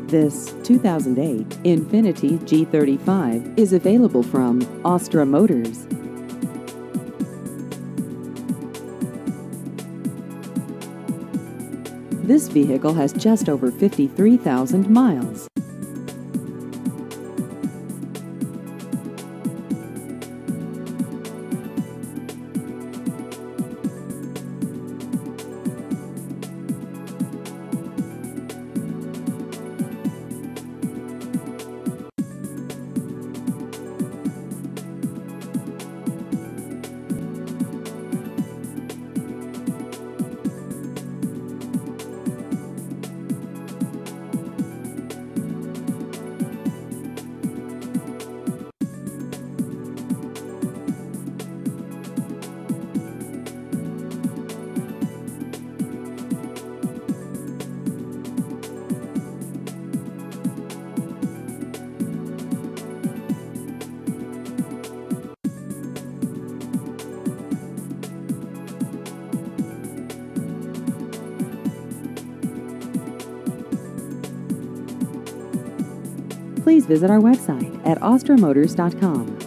This 2008 Infiniti G35 is available from Astra Motors. This vehicle has just over 53,000 miles. Please visit our website at astramotors.com.